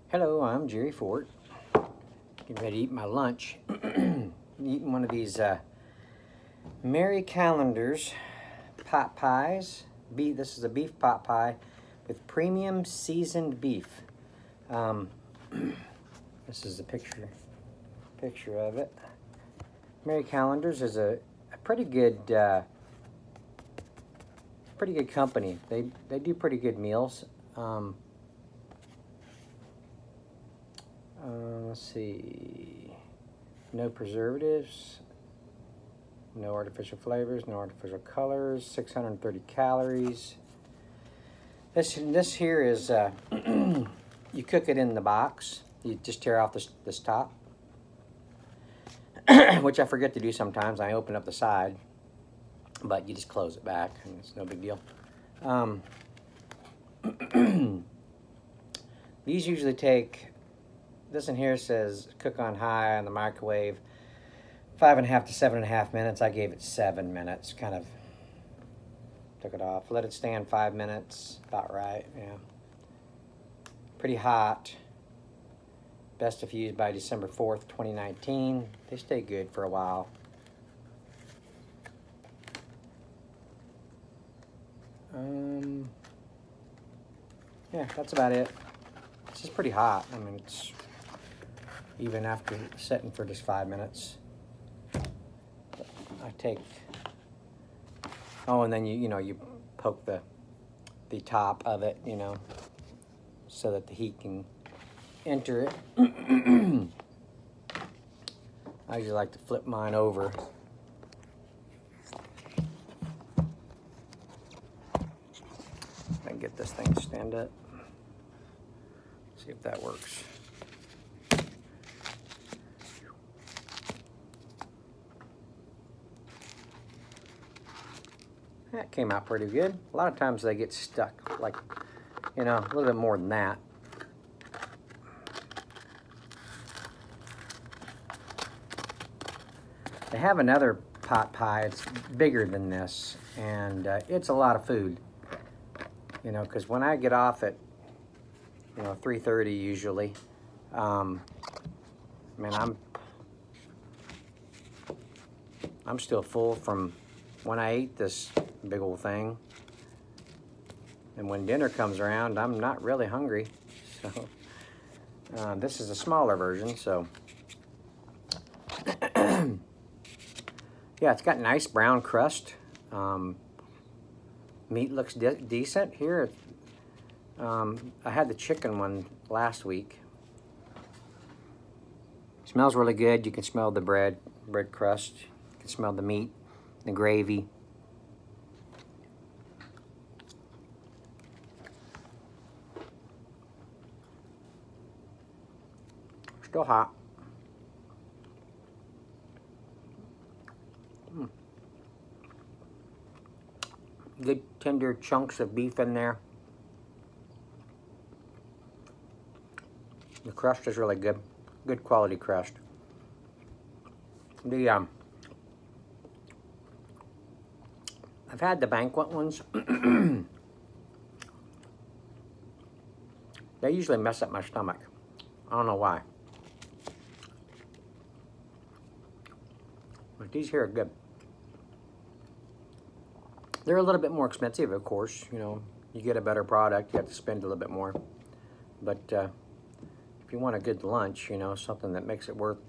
Hello, I'm Jerry Fort. Getting ready to eat my lunch. Eating one of these Mary Callender's pot pies. This is a beef pot pie with premium seasoned beef. This is a picture of it. Mary Callender's is a pretty good company. They do pretty good meals. Let's see, no preservatives, no artificial flavors, no artificial colors, 630 calories. This here is, you cook it in the box. You just tear off this top, which I forget to do sometimes. I open up the side, but you just close it back, and it's no big deal. These usually take, this one here says cook on high on the microwave, 5.5 to 7.5 minutes. I gave it 7 minutes, kind of took it off. Let it stand 5 minutes, about right, yeah. Pretty hot. Best if used by December 4th, 2019. They stay good for a while. Yeah, that's about it. It's just pretty hot. I mean, it's even after setting for just 5 minutes. I take, oh, and then you poke the top of it, so that the heat can enter it. I usually like to flip mine over. I can get this thing to stand up. See if that works. That came out pretty good. A lot of times they get stuck, like, a little bit more than that. They have another pot pie. It's bigger than this, and it's a lot of food. Because when I get off at 3:30 usually, man, I'm still full from when I ate this big old thing. And when dinner comes around, I'm not really hungry. So this is a smaller version, so yeah, it's got nice brown crust. Meat looks decent here. I had the chicken one last week. Smells really good. You can smell the bread crust. You can smell the meat, the gravy. Still hot. Good tender chunks of beef in there. The crust is really good. Good quality crust. I've had the banquet ones. They usually mess up my stomach. I don't know why. But these here are good. They're a little bit more expensive, of course. You get a better product, you have to spend a little bit more. But if you want a good lunch, something that makes it worth,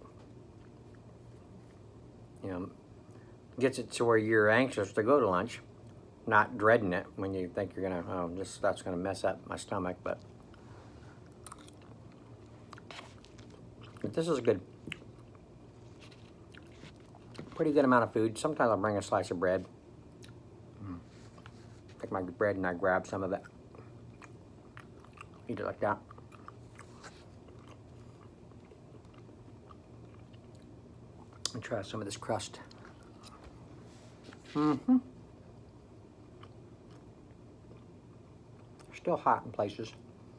gets it to where you're anxious to go to lunch, not dreading it when you think you're gonna, that's gonna mess up my stomach. But this is a pretty good amount of food. Sometimes I'll bring a slice of bread. Take my bread and I grab some of it. Eat it like that. And try some of this crust. Still hot in places.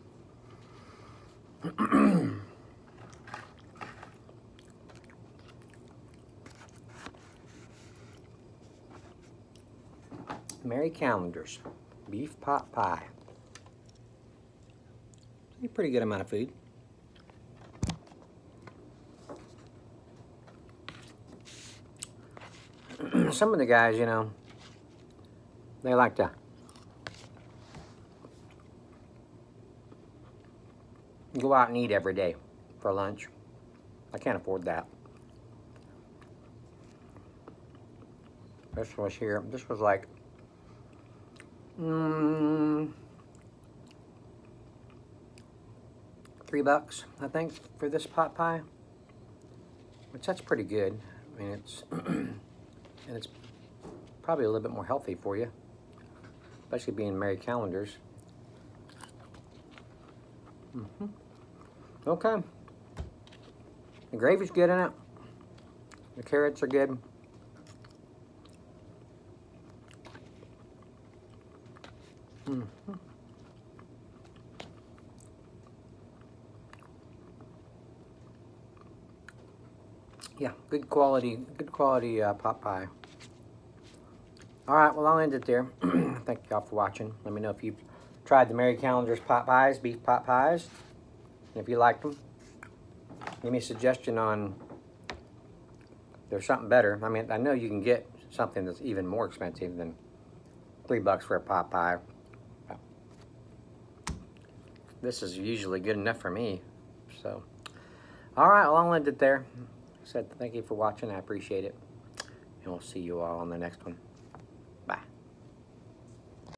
Mary Callender's beef pot pie. A pretty good amount of food. some of the guys, you know, they like to go out and eat every day for lunch. I can't afford that. This was here. This was like $3, I think, for this pot pie. Which that's pretty good. I mean, it's and it's probably a little bit more healthy for you, especially being Mary Callender's. Okay. The gravy's good in it. The carrots are good. Yeah, good quality pot pie. All right, well, I'll end it there. Thank y'all for watching. Let me know if you've tried the Mary Callender's pot pies, beef pot pies. And if you liked them, give me a suggestion on if there's something better. I mean, I know you can get something that's even more expensive than $3 for a pot pie. This is usually good enough for me. So, all right, well, I'll end it there. Like I said, thank you for watching. I appreciate it. And we'll see you all on the next one.